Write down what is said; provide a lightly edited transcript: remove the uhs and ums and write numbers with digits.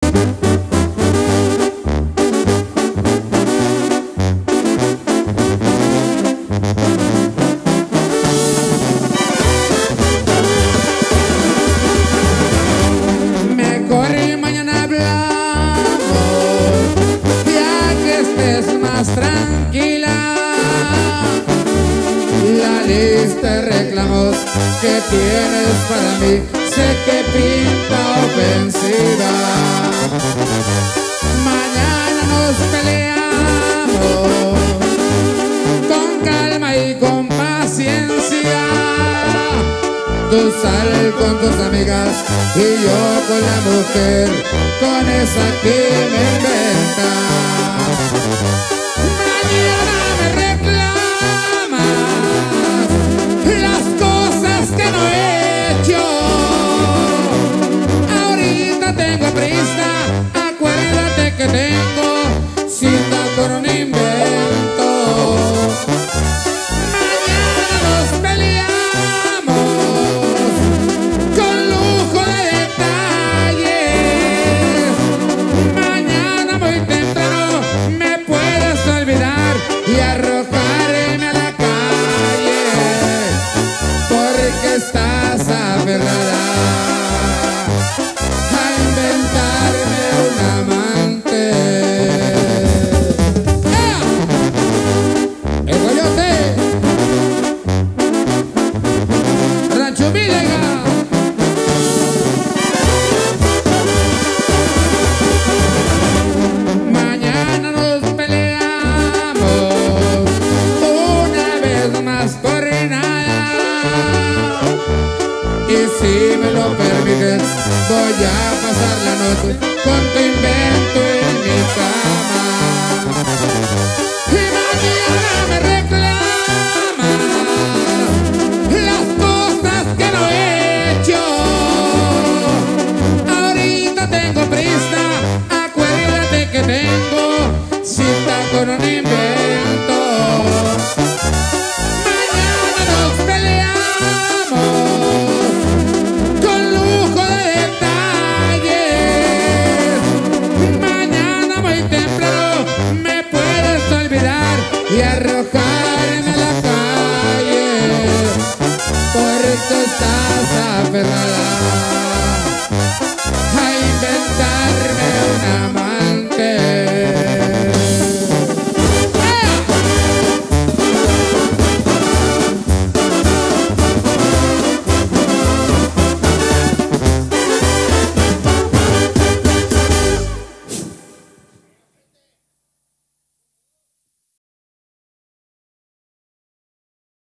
Tranquila, la lista de reclamos que tienes para mí sé que pinta ofensiva. Mañana nos peleamos con calma y con paciencia. Tú sal con tus amigas y yo con la mujer, con esa que me inventa. Mañana me reclamas las cosas que no he hecho. Ahorita tengo prisa, acuérdate que tengo cita con un invento. Mañana nos peleamos con lujo de detalles. Mañana muy temprano me puedes olvidar y arrojarme a la calle, porque estás aferrada a inventarme un amante. ¡Ah! ¡El Coyote! ¡Rancho Vilega! Mañana nos peleamos una vez más por nada. Y si me lo permites, voy a pasar la noche con tu invento en mi cama.